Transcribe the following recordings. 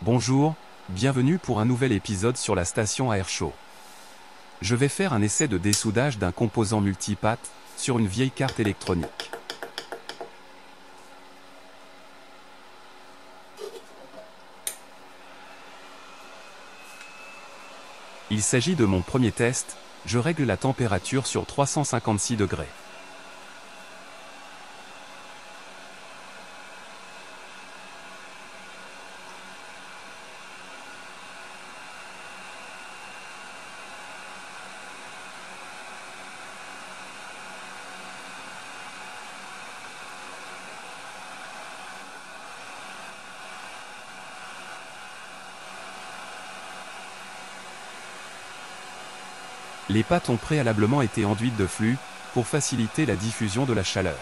Bonjour, bienvenue pour un nouvel épisode sur la station Air Show. Je vais faire un essai de dessoudage d'un composant multipath sur une vieille carte électronique. Il s'agit de mon premier test, je règle la température sur 356 degrés. Les pâtes ont préalablement été enduites de flux, pour faciliter la diffusion de la chaleur.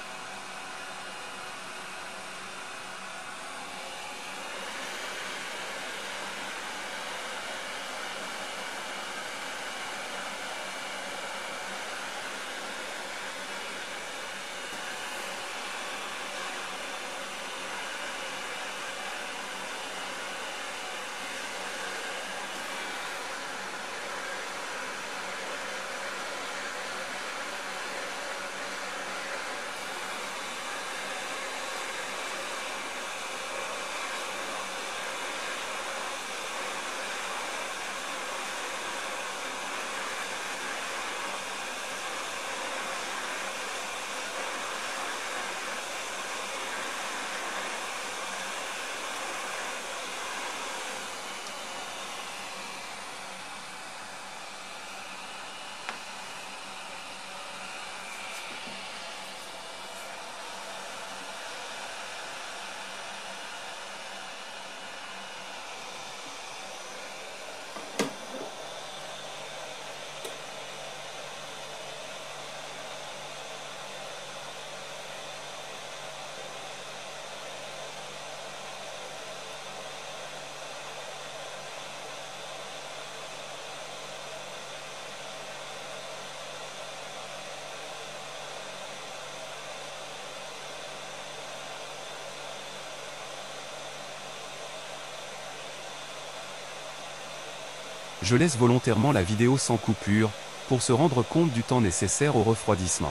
Je laisse volontairement la vidéo sans coupure, pour se rendre compte du temps nécessaire au refroidissement.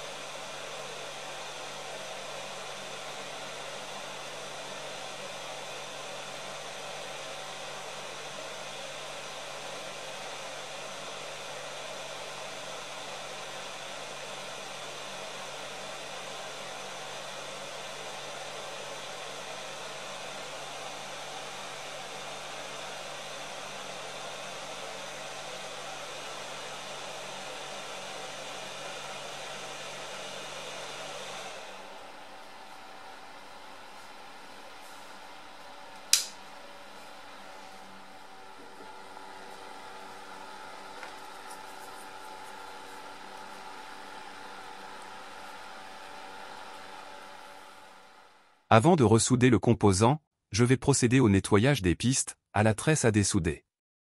Avant de ressouder le composant, je vais procéder au nettoyage des pistes, à la tresse à dessouder.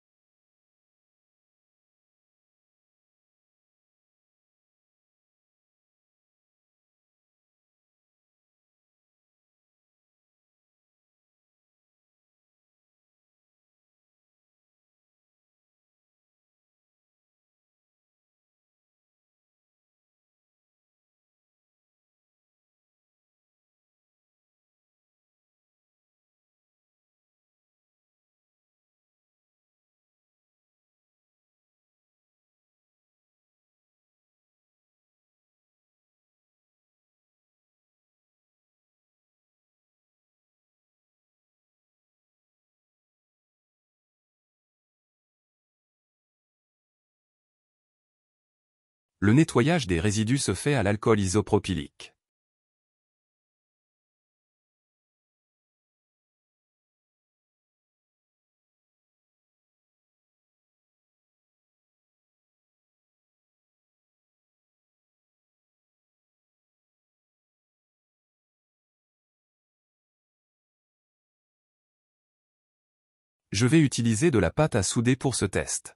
Le nettoyage des résidus se fait à l'alcool isopropylique. Je vais utiliser de la pâte à souder pour ce test.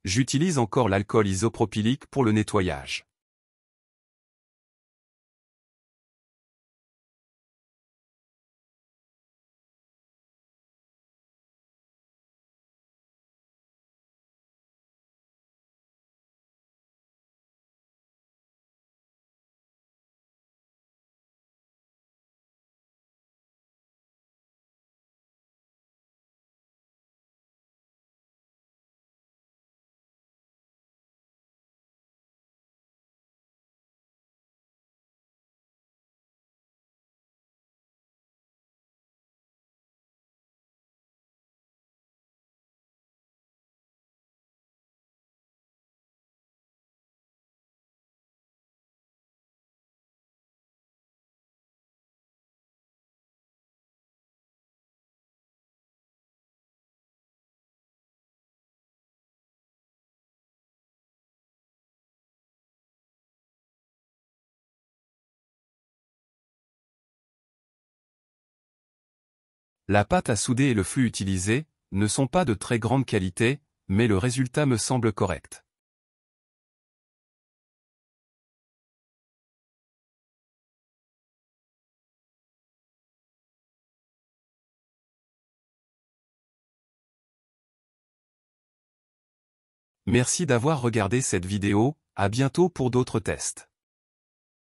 J'utilise encore l'alcool isopropylique pour le nettoyage. La pâte à souder et le flux utilisé ne sont pas de très grande qualité, mais le résultat me semble correct. Merci d'avoir regardé cette vidéo, à bientôt pour d'autres tests.